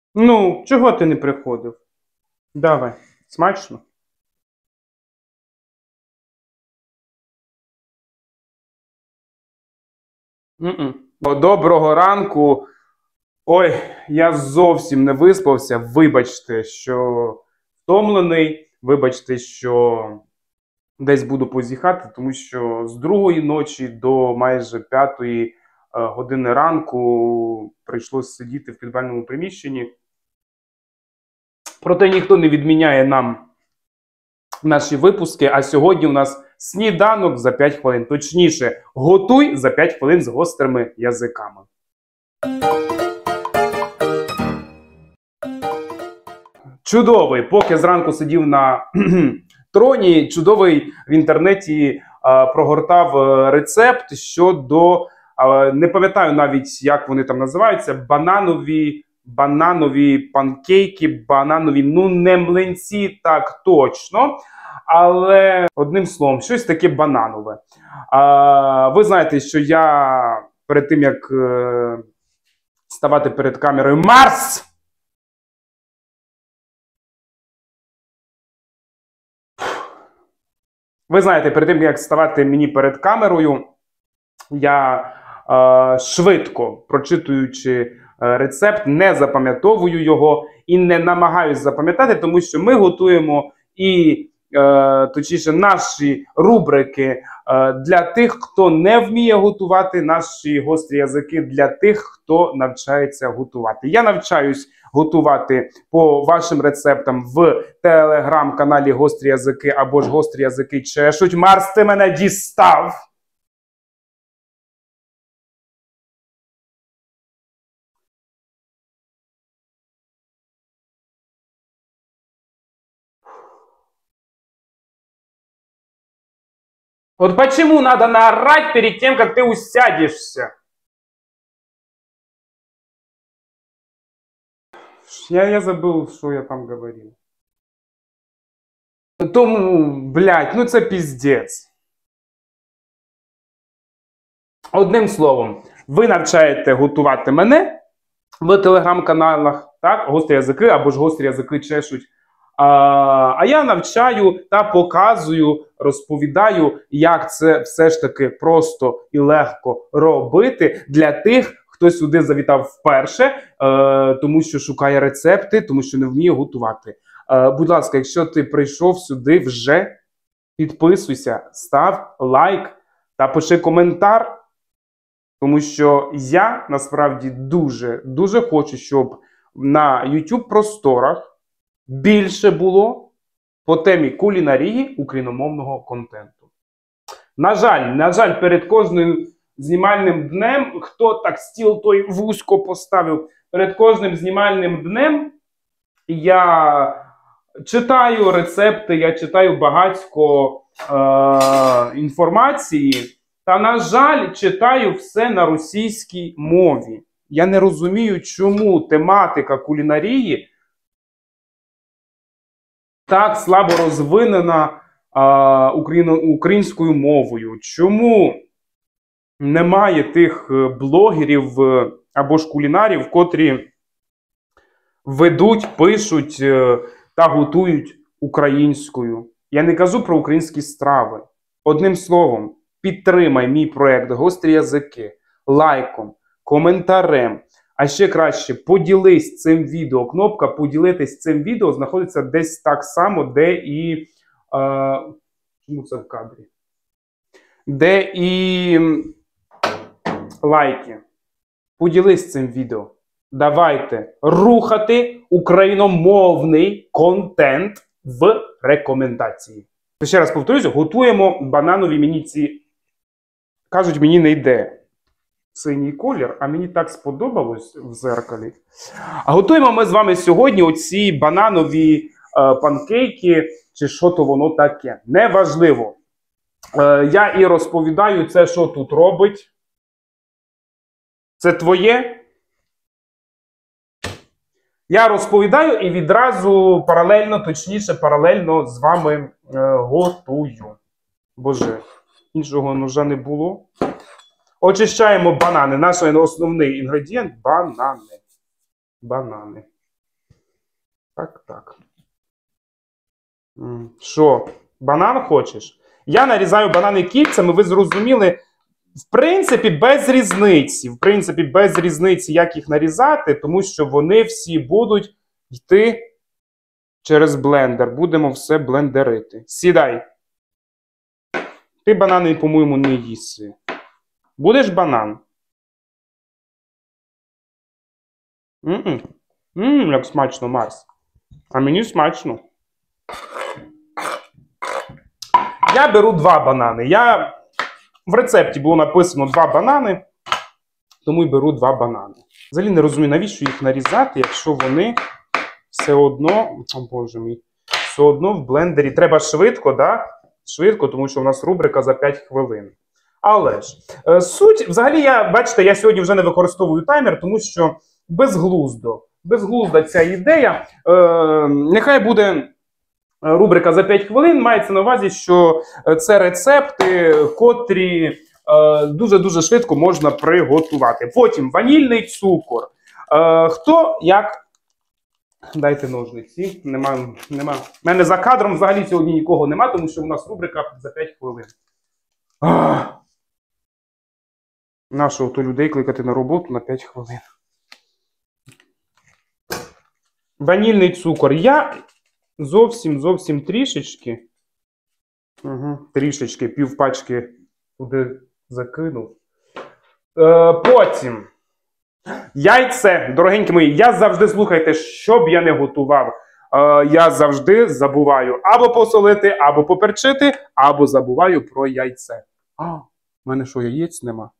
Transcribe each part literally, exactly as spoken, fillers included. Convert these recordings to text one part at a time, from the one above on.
Ну, чого ти не приходив? Давай, смачно? М-м. Доброго ранку. Ой, я зовсім не виспався. Вибачте, що втомлений. Вибачте, що десь буду позіхати, тому що з другої ночі до майже п'ятої е, години ранку прийшлося сидіти в підвальному приміщенні. Проте ніхто не відміняє нам наші випуски, а сьогодні у нас сніданок за п'ять хвилин. Точніше, готуй за п'ять хвилин з гострими язиками. Чудовий, поки зранку сидів на троні, чудовий в інтернеті а, прогортав а, рецепт щодо, а, не пам'ятаю навіть, як вони там називаються, бананові, бананові панкейки, бананові, ну не млинці так точно, але одним словом, щось таке бананове. А, ви знаєте, що я перед тим, як е, ставати перед камерою Марс! Ви знаєте, перед тим, як ставати мені перед камерою, я е, швидко, прочитуючи е, рецепт, не запам'ятовую його і не намагаюсь запам'ятати, тому що ми готуємо і, е, точніше, наші рубрики е, для тих, хто не вміє готувати, наші гострі язики для тих, хто навчається готувати. Я навчаюсь готувати по вашим рецептам в телеграм-каналі Гострі язики або ж Гострі язики чешуть. Марс, ти мене дістав! Вот почему надо наорать перед тем, как ты усядешься? Я, я забыл, что я там говорил. Тому, блядь, ну це піздець. Одним словом, ви навчаєте готувати мене в телеграм-каналах, так, гострі язики або ж гострі язики чешуть. А, а я навчаю та показую, розповідаю, як це все ж таки просто і легко робити для тих, хто сюди завітав вперше, е, тому що шукає рецепти, тому що не вміє готувати. Е, будь ласка, якщо ти прийшов сюди вже, підписуйся, став лайк та пиши коментар. Тому що я, насправді, дуже-дуже хочу, щоб на YouTube просторах більше було по темі кулінарії україномовного контенту. На жаль, на жаль, перед кожним знімальним днем, хто так стіл той вузько поставив, перед кожним знімальним днем я читаю рецепти, я читаю багатько е- інформації, та, на жаль, читаю все на російській мові. Я не розумію, чому тематика кулінарії так слабо розвинена а, україно, українською мовою. Чому немає тих блогерів або ж кулінарів, котрі ведуть, пишуть та готують українською? Я не кажу про українські страви. Одним словом, підтримай мій проєкт «Гострі язики» лайком, коментарем, а ще краще поділись цим відео. Кнопка «Поділитись цим відео» знаходиться десь так само, де і... Е, чому це в кадрі? Де і лайки. Поділись цим відео. Давайте рухати україномовний контент в рекомендації. Ще раз повторюсь, готуємо бананові мені ці... Кажуть, мені не йде синій колір, а мені так сподобалось в зеркалі. А готуємо ми з вами сьогодні оці бананові е, панкейки, чи що то воно таке. Неважливо. Е, я і розповідаю це, що тут робить. Це твоє? Я розповідаю і відразу паралельно, точніше, паралельно з вами е, готую. Боже, іншого ножа не було. Очищаємо банани. Наш основний інгредієнт – банани. Банани. так, так. Що, банан хочеш? Я нарізаю банани кільцями, ви зрозуміли, в принципі, без різниці. В принципі, без різниці, як їх нарізати, тому що вони всі будуть йти через блендер. Будемо все блендерити. Сідай. Ти банани, по-моєму, не їси. Будеш банан? Ммм, ммм, як смачно, Марс. А мені смачно. Я беру два банани. Я... В рецепті було написано два банани, тому й беру два банани. Взагалі не розумію, навіщо їх нарізати, якщо вони все одно, о боже мій, все одно в блендері. Треба швидко, да? Швидко, тому що у нас рубрика за п'ять хвилин. Але ж, е, суть, взагалі, я, бачите, я сьогодні вже не використовую таймер, тому що безглуздо, безглузда ця ідея. Е, нехай буде рубрика за п'ять хвилин, мається на увазі, що це рецепти, котрі дуже-дуже швидко можна приготувати. Потім ванільний цукор. Е, хто як... Дайте ножниці. Нема, нема. У мене за кадром взагалі сьогодні нікого нема, тому що у нас рубрика за п'ять хвилин. Нашого то людей кликати на роботу на п'ять хвилин. Ванільний цукор. Я зовсім, зовсім трішечки. Угу, трішечки, півпачки туди закинув. Е, потім. Яйце, дорогенькі мої, я завжди, слухайте, що б я не готував, е, я завжди забуваю або посолити, або поперчити, або забуваю про яйце. А, в мене що, яєць нема?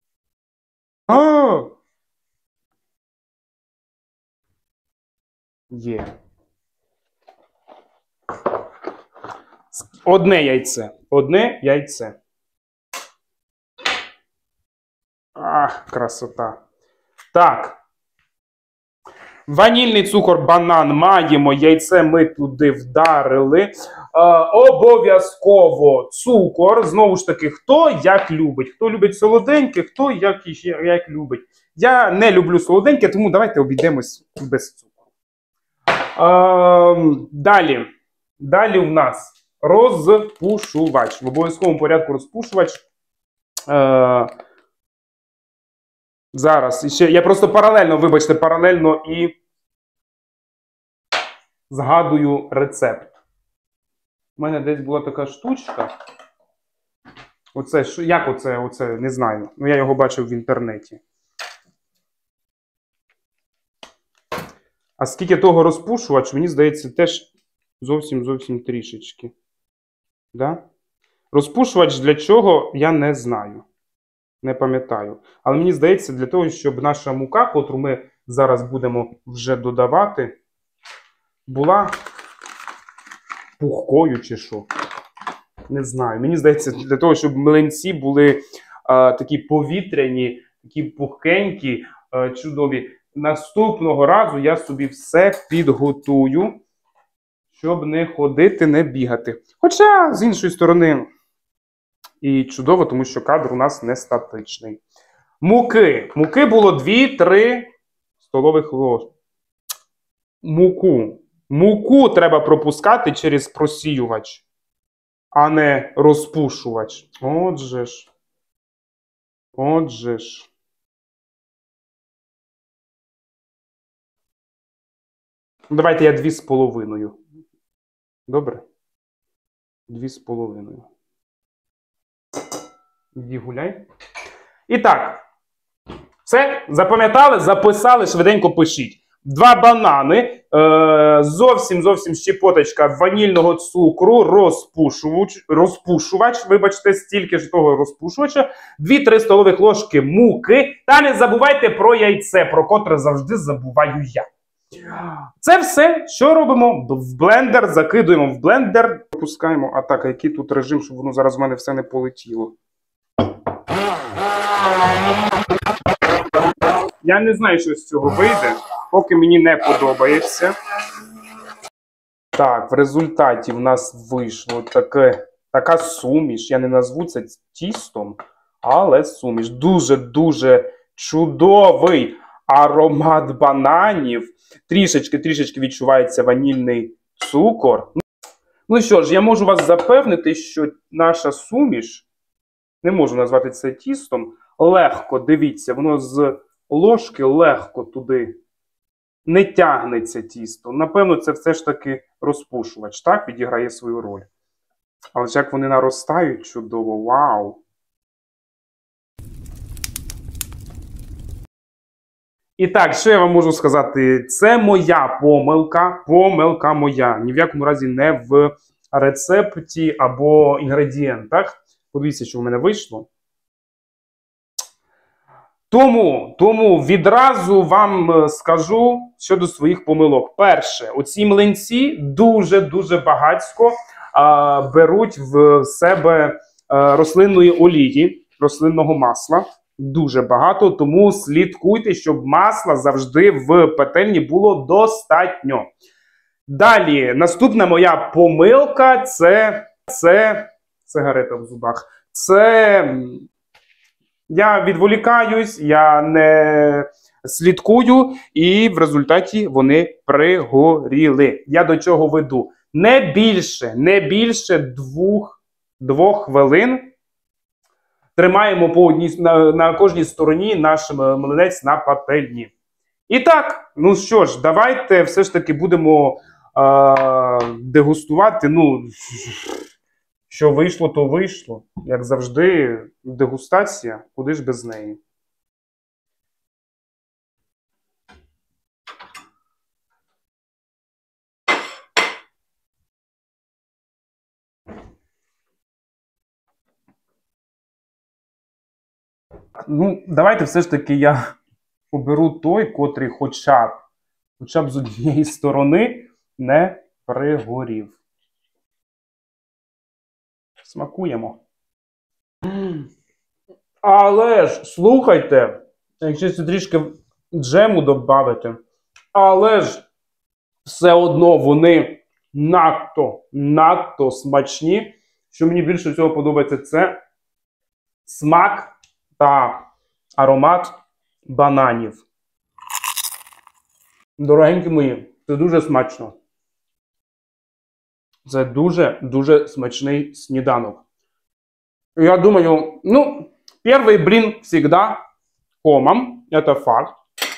А! Є. Одне яйце. Одне яйце. Ах, красота. Так. Ванільний цукор, банан маємо, яйце ми туди вдарили. Е, обов'язково цукор. Знову ж таки, хто як любить. Хто любить солоденьке, хто як, як любить. Я не люблю солоденьке, тому давайте обійдемось без цукру. Е, далі. Далі в нас розпушувач. В обов'язковому порядку розпушувач. Е, Зараз, ще, я просто паралельно, вибачте, паралельно і згадую рецепт. У мене десь була така штучка. Оце, як оце, оце, не знаю. Ну, я його бачив в інтернеті. А скільки того розпушувач, мені здається, теж зовсім-зовсім трішечки. Да? Розпушувач для чого, я не знаю. Не пам'ятаю. Але мені здається, для того, щоб наша мука, котру ми зараз будемо вже додавати, була пухкою чи що. Не знаю. Мені здається, для того, щоб млинці були а, такі повітряні, такі пухкенькі, а, чудові. Наступного разу я собі все підготую, щоб не ходити, не бігати. Хоча, з іншої сторони... І чудово, тому що кадр у нас не статичний. Муки. Муки було дві-три столових ложки. Муку. Муку треба пропускати через просіювач, а не розпушувач. Отже ж. Отже ж. Давайте я дві з половиною. Добре? Дві з половиною. Іди гуляй. І так. Все, запам'ятали, записали, швиденько пишіть. Два банани, е, зовсім-зовсім щепоточка ванільного цукру, розпушувач, розпушувач, вибачте, стільки ж того розпушувача, дві-три столових ложки муки, та не забувайте про яйце, про котре завжди забуваю я. Це все, що робимо? В блендер, закидуємо в блендер, опускаємо, а так, який тут режим, щоб воно зараз в мене все не полетіло. Я не знаю, що з цього вийде, поки мені не подобається. Так, в результаті в нас вийшло таке, така суміш. Я не назву це тістом, але суміш. Дуже-дуже чудовий аромат бананів, трішечки-трішечки відчувається ванільний цукор. Ну що ж, я можу вас запевнити, що наша суміш, не можу назвати це тістом, легко, дивіться, воно з ложки легко туди не тягнеться тісто. Напевно, це все ж таки розпушувач, так, відіграє свою роль. Але ж як вони наростають чудово, вау! І так, що я вам можу сказати? Це моя помилка, помилка моя. Ні в якому разі не в рецепті або інгредієнтах. Подивіться, що в мене вийшло. Тому, тому відразу вам скажу щодо своїх помилок. Перше, оці млинці дуже-дуже багатько а, беруть в себе а, рослинної олії, рослинного масла. Дуже багато, тому слідкуйте, щоб масла завжди в пательні було достатньо. Далі, наступна моя помилка – це, це сигарета в зубах. Це я відволікаюсь, я не слідкую, і в результаті вони пригоріли. Я до чого веду? Не більше, не більше двох, двох хвилин тримаємо по одній, на, на кожній стороні наш млинець на пательні. І так, ну що ж, давайте все ж таки будемо а, дегустувати. Ну, що вийшло, то вийшло. Як завжди, дегустація, куди ж без неї. Ну, давайте все ж таки я оберу той, котрий хоча б, хоча б з однієї сторони не пригорів. Смакуємо. Але ж, слухайте, якщо трішки джему додати, але ж все одно вони надто, надто смачні. Що мені більше всього подобається, це смак та аромат бананів. Дорогенькі мої, це дуже смачно. Це дуже-дуже смачний сніданок. Я думаю, ну, перший блин всегда комом, это факт.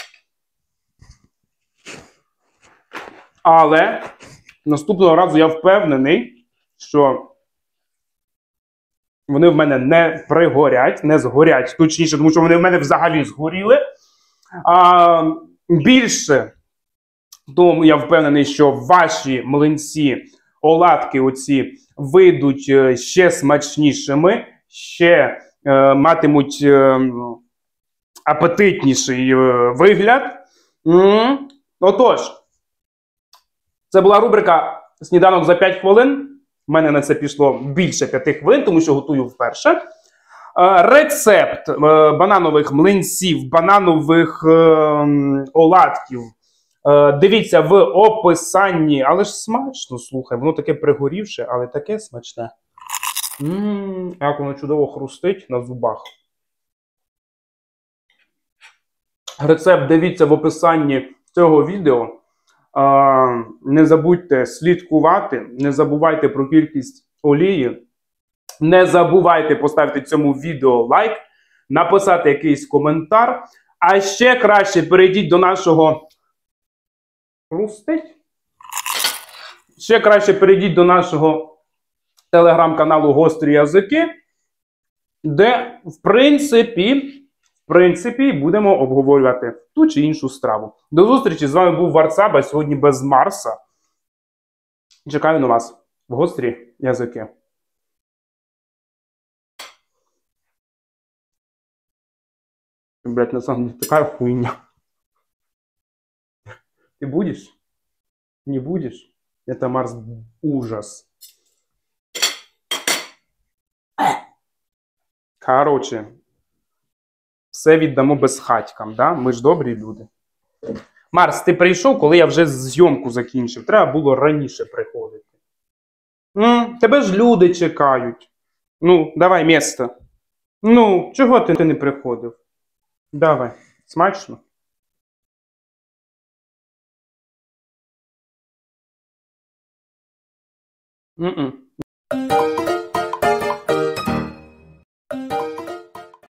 Але наступного разу я впевнений, що вони в мене не пригорять, не згорять, точніше, тому що вони в мене взагалі згоріли. А, більше, тому я впевнений, що ваші млинці, оладки оці вийдуть ще смачнішими, ще е, матимуть е, апетитніший е, вигляд. М-м. Отож, це була рубрика «Сніданок за п'ять хвилин». У мене на це пішло більше п'яти хвилин, тому що готую вперше. Е, рецепт е, бананових млинців, бананових е, оладків. Е, дивіться в описанні. Але ж смачно, слухай, воно таке пригорівше, але таке смачне. Ммм, як воно чудово хрустить на зубах. Рецепт дивіться в описанні цього відео. Uh, не забудьте слідкувати, не забувайте про кількість олії, не забувайте поставити цьому відео лайк, написати якийсь коментар, а ще краще перейдіть до нашого ще краще перейдіть до нашого телеграм-каналу «Гострі язики», де, в принципі, В принципі, будемо обговорювати ту чи іншу страву. До зустрічі, з вами був Варцаб, а сьогодні без Марса. Чекаю на вас в гострі язики. Блять, на самом деле такая хуйня. Ты будешь? Не будешь? Это Марс ужас. Короче. Все віддамо безхатькам, да? Ми ж добрі люди. Марс, ти прийшов, коли я вже зйомку закінчив. Треба було раніше приходити. М, тебе ж люди чекають. Ну, давай місто. Ну, чого ти не приходив? Давай. Смачно? М-м.